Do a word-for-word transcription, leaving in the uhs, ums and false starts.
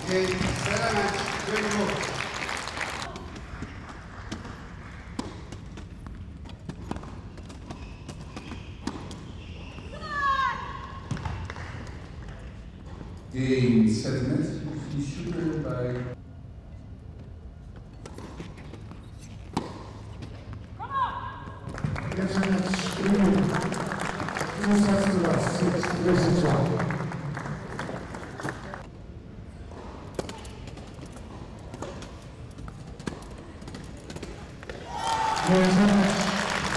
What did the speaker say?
Okay, set a match. Good move. Game settlement, you should by Yes, and that's two sets to us, six, this is one.